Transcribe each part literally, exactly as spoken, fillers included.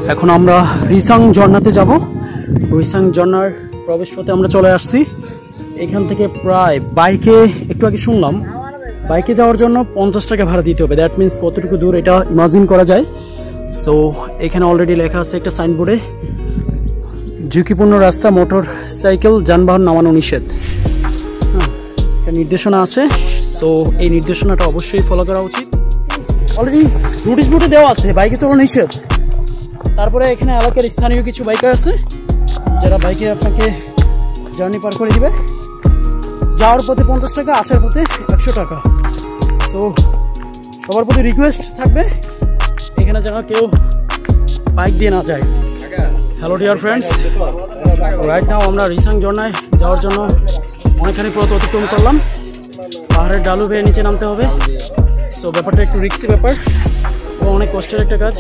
এখন আমরা রিসাং ঝর্ণাতে যাব। রিসাং ঝর্ণার প্রবেশ পথে আমরা চলে আসছি। এখান থেকে প্রায় বাইকে একটু আগে শুনলাম বাইকে যাওয়ার জন্য পঞ্চাশ টাকা ভাড়া দিতে হবে। দ্যাট মিনস কতটুকু দূর এটা ইমাজিন করা যায়। সো এখানে অলরেডি লেখা আছে একটা সাইনবোর্ডে, ঝুঁকিপূর্ণ রাস্তা, মোটর সাইকেল যানবাহন নামানো নিষেধ। হ্যাঁ, একটা নির্দেশনা আছে। সো এই নির্দেশনাটা অবশ্যই ফলো করা উচিত। অলরেডি নোটিশ বোর্ডে দেওয়া আছে বাইকে চলা নিষেধ। তারপরে এখানে এলাকার স্থানীয় কিছু বাইকার আছে যারা বাইকে আপনাকে জার্নি পার করে দিবে। যাওয়ার পথে পঞ্চাশ টাকা, আসার পথে একশো টাকা। সো সবার প্রতি রিকোয়েস্ট থাকবে এখানে যেন কেউ বাইক দিয়ে না যায়। Hello dear friends, right now আমরা রিসাং ঝর্ণায় যাওয়ার জন্য অনেকখানি পথ অতিক্রম করলাম। পাহাড়ের ডালু বেয়ে নিচে নামতে হবে। সো ব্যাপারটা একটু রিস্কি ব্যাপার এবং অনেক কষ্টের একটা কাজ।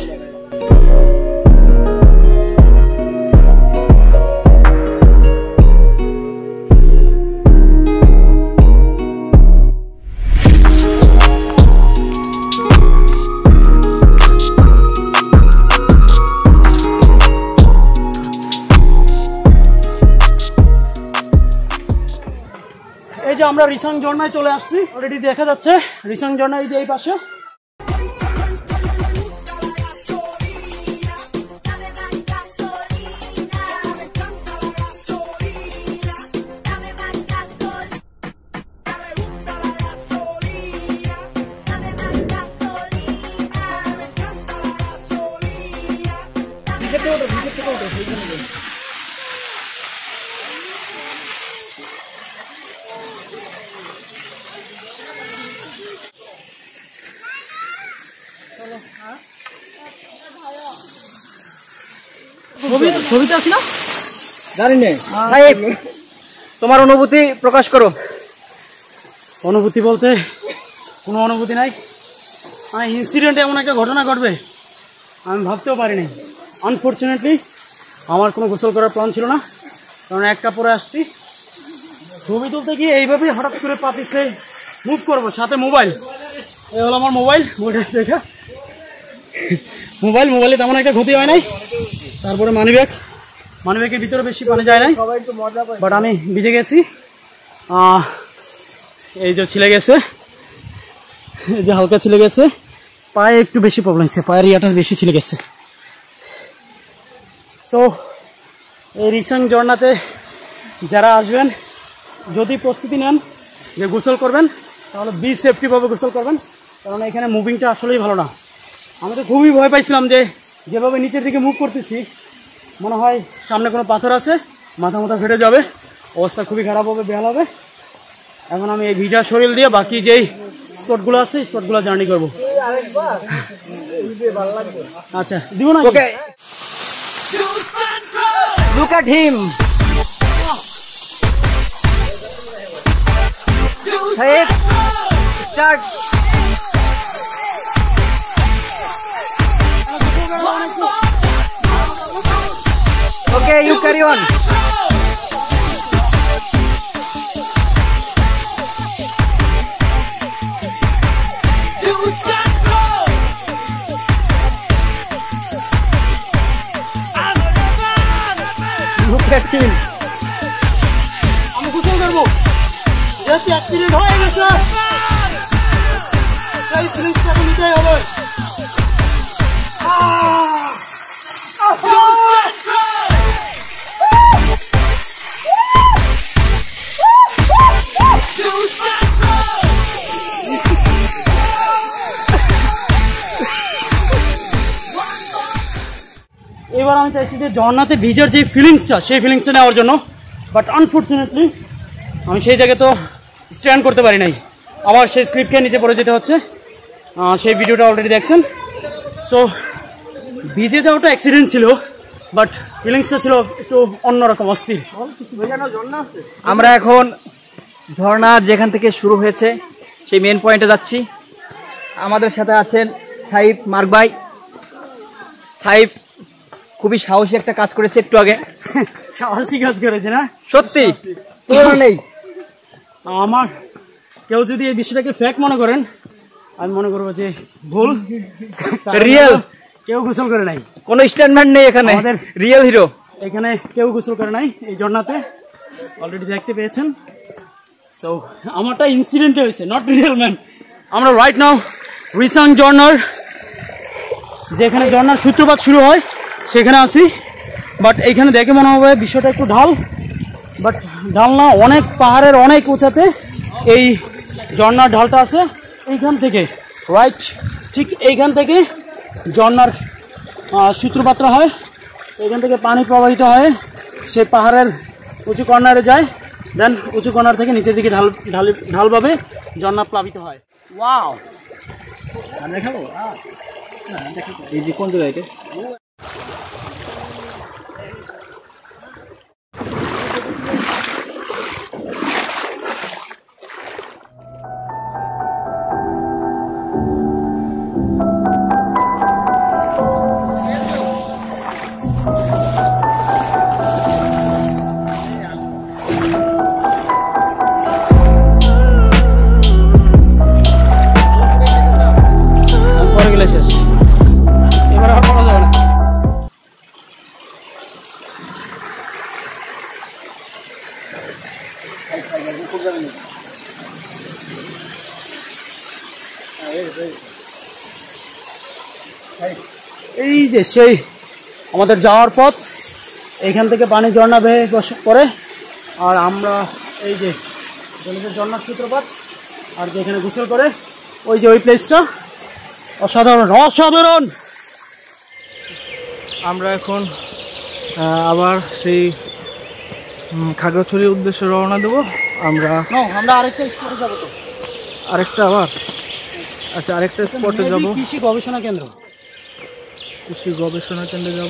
এই যে আমরা রিসাং ঝর্ণায় চলে আসছি, অলরেডি দেখা যাচ্ছে রিসাং ঝর্ণা এই যে এই পাশে। ছবিতে আছি না, জানি না। সাইফ, তোমার অনুভূতি প্রকাশ করো। অনুভূতি বলতে কোনো অনুভূতি নাই। ইনসিডেন্ট এমন একটা ঘটনা ঘটবে আমি ভাবতেও পারিনি। আনফর্চুনেটলি আমার কোনো গোসল করার প্ল্যান ছিল না, কারণ এক কাপড়ে আসছি। ছবি তুলতে গিয়ে এইভাবেই হঠাৎ করে পা পিছলে মুভ করবো, সাথে মোবাইল। এই হলো আমার মোবাইল। মোবাইল দেখা মোবাইল মোবাইলে তেমন একটা ক্ষতি হয় নাই। তারপরে মানি ব্যাগ, মানি ব্যাগের ভিতরে বেশি পানি যায় নাই, বাট আমি ভিজে গেছি। এই যে ছিলে গেছে, এই যে হালকা ছিলে গেছে। পায়ে একটু বেশি প্রবলেম হচ্ছে, পায়ের ইয়াটা বেশি ছিলে গেছে। তো এই রিসাং ঝর্ণাতে যারা আসবেন, যদি প্রস্তুতি নেন যে গোসল করবেন, তাহলে বি সেফটিভাবে গোসল করবেন, কারণ এখানে মুভিংটা আসলেই ভালো না। আমি তো খুবই ভয় পাইছিলাম যে যেভাবে নিচের দিকে মুভ করতেছি মনে হয় সামনে কোনো পাথর আছে, মাথা মাথা ফেটে যাবে, অবস্থা খুবই খারাপ হবে, বেহাল হবে। এখন আমি এই ভিজা শরীর দিয়ে বাকি যেই স্পটগুলো আছে স্পটগুলো জার্নি করবো। আচ্ছা দিব না? Okay, look at him. Saif, start. Okay, you carry on. Look at him. আমি গোসল করবো, যেহেতু অ্যাক্সিডেন্ট হয়ে গেছে, সেই সিরিজটাকে নিতেই হবে। এবার আমি চাইছি যে ঝর্ণাতে ভিজার যে ফিলিংসটা, সেই ফিলিংসটা নেওয়ার জন্য, বাট আনফর্চুনেটলি আমি সেই জায়গায় তো স্ট্যান্ড করতে পারি নাই। আবার সেই স্ক্রিপ্ট খেয়ে নিচে পড়ে যেতে হচ্ছে। সেই ভিডিওটা অলরেডি দেখছেন। তো ভিজে যাওয়াটা অ্যাক্সিডেন্ট ছিল, বাট ফিলিংসটা ছিল একটু অন্যরকম, অস্থির। আমরা এখন ঝর্ণা যেখান থেকে শুরু হয়েছে সেই মেন পয়েন্টে যাচ্ছি। আমাদের সাথে আছেন সাইফ, মার্ক ভাই। সাইফ খুবই সাহসী একটা কাজ করেছে একটু আগে। সাহসী কাজ করেছে না? সত্যি নেই আমার। কেউ যদি এই বিষয়টাকে ফেক মনে করেন, আমি মনে করবো যে ভুল। রিয়েল কেউ গোসল করে নাই, কোনো স্ট্যান্ডম্যান নেই এখানে, আমাদের রিয়েল হিরো। এখানে কেউ গোসল করে নাই এই ঝর্ণাতে, অলরেডি দেখতে পেয়েছেন। সো আমারটা ইনসিডেন্টে হয়েছে, নট রিয়েল ম্যান। আমরা রাইট নাও রিসাং ঝর্ণার, যেখানে ঝর্ণার সূত্রপাত শুরু হয় সেখানে আছি। বাট এইখানে দেখে মনে হবে বিষয়টা একটু ঢাল, বাট ঢাল না, অনেক পাহাড়ের অনেক উঁচাতে এই ঝর্ণার ঢালটা আছে। এইখান থেকে রাইট ঠিক এইখান থেকে ঝর্ণার সূত্রপাতটা হয়, এখান থেকে পানি প্রবাহিত হয়, সেই পাহাড়ের উঁচু কর্নারে যায়, দেন উঁচু কর্নার থেকে নিচের দিকে ঢাল ঢাল ঢালভাবে ঝর্ণা প্লাবিত হয়। ওয়াও, দেখাবো এই যে কোন জায়গায় এটা? এই যে সেই আমাদের যাওয়ার পথ, এইখান থেকে পানি ঝর্ণা বেয়ে পড়ে, আর আমরা এই যে ঝর্ণার সূত্রপাত, আর যেখানে গোসল করে ওই যে ওই প্লেসটা অসাধারণ অসাধারণ। আমরা এখন আবার সেই খাগড়াছড়ির উদ্দেশ্যে রওনা দেবো। আমরা আমরা আরেকটা স্পটে যাবো, তো আরেকটা আবার আচ্ছা আরেকটা স্পটে যাবো, কৃষি গবেষণা কেন্দ্র। কৃষি গবেষণা কেন্দ্রে যাব।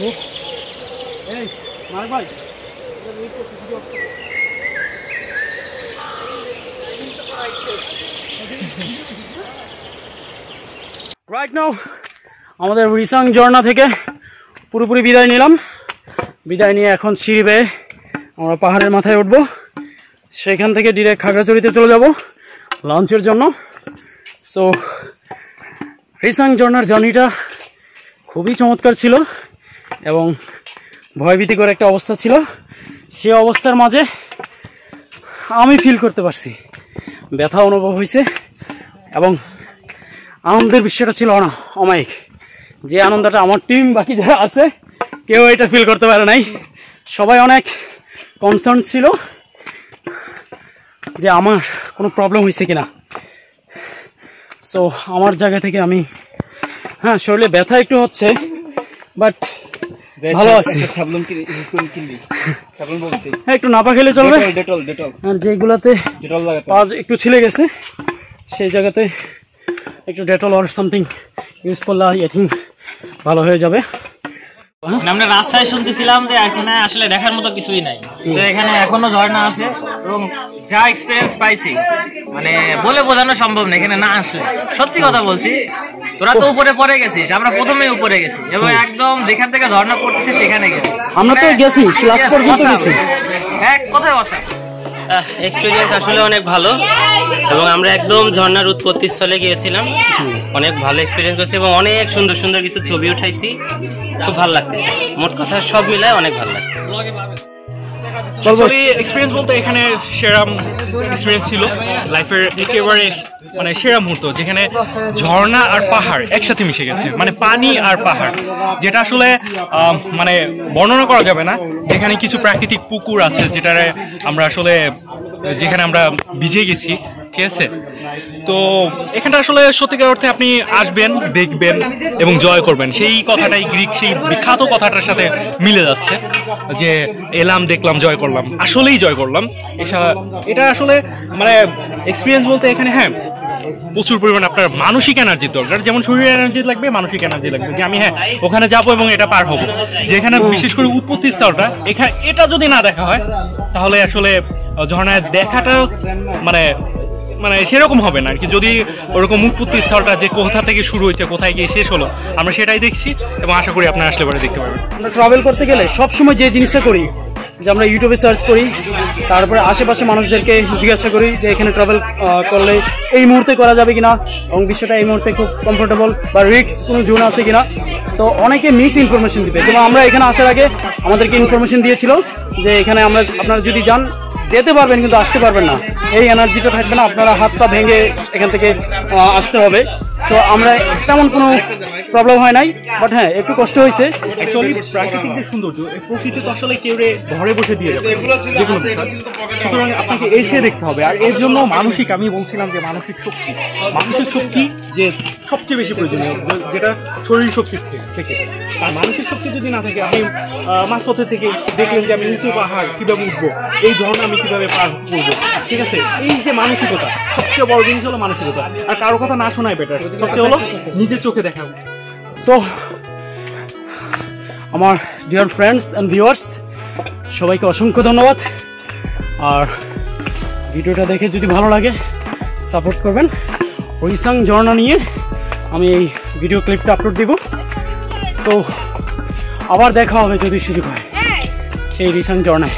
রাইট নাও আমাদের রিসাং ঝর্ণা থেকে পুরোপুরি বিদায় নিলাম। বিদায় নিয়ে এখন সিঁড়ি বেয়ে আমরা পাহাড়ের মাথায় উঠবো, সেখান থেকে ডিরেক্ট খাগড়াছড়িতে চলে যাব লঞ্চের জন্য। সো রিসাং ঝর্ণার জার্নিটা খুবই চমৎকার ছিল এবং ভয়ভীতিকর একটা অবস্থা ছিল। সে অবস্থার মাঝে আমি ফিল করতে পারছি, ব্যথা অনুভব হয়েছে এবং আনন্দের বিষয়টা ছিল না অমায়িক। যে আনন্দটা আমার টিম বাকি যারা আছে কেউ এটা ফিল করতে পারে নাই। সবাই অনেক কনসার্ন ছিল যে আমার কোনো প্রবলেম হয়েছে কিনা। সো আমার জায়গা থেকে আমি, হ্যাঁ শরীরে ব্যথা একটু হচ্ছে, বাট ভালো আছি। হ্যাঁ একটু নাপা খেলে চলবে, আর যেগুলাতে একটু ছিলে গেছে সেই জায়গাতে একটু ডেটল আর সামথিং ইউজ করলে আই থিঙ্ক ভালো হয়ে যাবে। আমরা রাস্তায় শুনতেছিলাম যে এখানে আসলে দেখার মতো কিছুই নাই, তো এখানে এখনো ঝর্ণা আছে এবং যা এক্সপিরিয়েন্স পাইছি মানে বলে বোঝানো সম্ভব না। এখানে না আসলে সত্যি কথা বলছি, তোরা তো উপরে পড়ে গেছিস, আমরা প্রথমেই উপরে গেছি এবং একদম যেখান থেকে ঝর্ণা পড়তেছে সেখানে গেছি। আমরা তো গেছি লাস্ট পর্যন্ত গেছি, এক কথায় বসা। এক্সপিরিয়েন্স আসলে অনেক ভালো এবং আমরা একদম ঝর্ণার উৎপত্তি স্থলে গিয়েছিলাম। অনেক ভালো এক্সপিরিয়েন্স করেছি এবং অনেক সুন্দর সুন্দর কিছু ছবি উঠাইছি, খুব ভালো লাগতেছে। মোট কথা সব মিলায় অনেক ভালো লাগতেছে। এক্সপিরিয়েন্স বলতে এখানে সেরা এক্সপিরিয়েন্স ছিল লাইফের একেবারে মানে সেরা মুহূর্ত, যেখানে ঝর্ণা আর পাহাড় একসাথে মিশে গেছে, মানে পানি আর পাহাড়, যেটা আসলে মানে বর্ণনা করা যাবে না। যেখানে কিছু প্রাকৃতিক পুকুর আছে যেটারে আমরা আসলে যেখানে আমরা ভিজে গেছি, ঠিক আছে। তো এখানটা আসলে সত্যিকার অর্থে আপনি আসবেন, দেখবেন এবং জয় করবেন, সেই কথাটাই গ্রিক সেই বিখ্যাত কথাটার সাথে মিলে যাচ্ছে যে এলাম দেখলাম জয় করলাম, আসলেই জয় করলাম। এটা আসলে মানে এক্সপিরিয়েন্স বলতে এখানে হ্যাঁ প্রচুর পরিমাণে আপনার মানসিক এনার্জির দরকার, যেমন শরীরের এনার্জি লাগবে মানসিক এনার্জি লাগবে, যে আমি হ্যাঁ ওখানে যাবো এবং এটা পার হবো। যেখানে বিশেষ করে উৎপত্তি স্থলটা এখানে এটা যদি না দেখা হয় তাহলে আসলে ঝর্ণায় দেখাটা মানে মানে সেরকম হবে না আর কি। যদি ওরকম উৎপত্তি স্থলটা যে কোথা থেকে শুরু হয়েছে কোথায় গিয়ে শেষ হলো আমরা সেটাই দেখছি এবং আশা করি আপনারা আসলে পরে দেখতে পারবেন। আমরা ট্রাভেল করতে গেলে সবসময় যে জিনিসটা করি যে আমরা ইউটিউবে সার্চ করি, তারপরে আশেপাশে মানুষদেরকে জিজ্ঞাসা করি যে এখানে ট্রাভেল করলে এই মুহূর্তে করা যাবে কিনা এবং বিষয়টা এই মুহূর্তে খুব কমফোর্টেবল বা রিস্ক কোনো জোন আছে কিনা। তো অনেকে মিস ইনফরমেশন দিবে, যেমন আমরা এখানে আসার আগে আমাদেরকে ইনফরমেশন দিয়েছিল যে এখানে আমরা আপনারা যদি যান যেতে পারবেন কিন্তু আসতে পারবেন না, এই এনার্জিটা থাকবে না, আপনারা হাত পা ভেঙে এখান থেকে আসতে হবে। সো আমরা তেমন কোনো প্রবলেম হয় নাই, বাট হ্যাঁ একটু কষ্ট হয়েছে। অ্যাকচুয়ালি প্রাকৃতিক যে সৌন্দর্য, এই প্রকৃতি তো আসলে কেউ ঘরে বসে দিয়ে যাবে যে কোনো বিষয়, সুতরাং আপনাকে এসে দেখতে হবে। আর এর জন্য মানসিক, আমি বলছিলাম যে মানসিক শক্তি, মানসিক শক্তি যে সবচেয়ে বেশি প্রয়োজনীয়, যেটা শরীর শক্তির থেকে। আর মানসিক শক্তি যদি না থাকে, আপনি মাঝপথে থেকে দেখলেন যে আমি উঁচু পাহাড় কীভাবে উঠবো, এই ঝর্ণা আমি কীভাবে পার করবো, ঠিক আছে, এই যে মানসিকতা, সবচেয়ে বড় জিনিস হলো মানসিকতা। আর কারো কথা না শোনাই বেটার, সবচেয়ে হলো নিজের চোখে দেখা। সো আমার ডিয়ার ফ্রেন্ডস অ্যান্ড ভিউয়ার্স, সবাইকে অসংখ্য ধন্যবাদ। আর ভিডিওটা দেখে যদি ভালো লাগে সাপোর্ট করবেন। রিসাং ঝর্ণা নিয়ে আমি এই ভিডিও ক্লিপটা আপলোড দিব। সো আবার দেখা হবে যদি সুযোগ হয় সেই রিসাং ঝর্ণায়।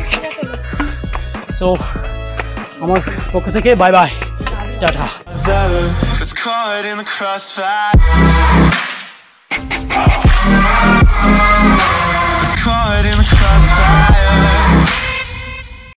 সো আমার পক্ষ থেকে bye bye, tata. It's caught in the crossfire.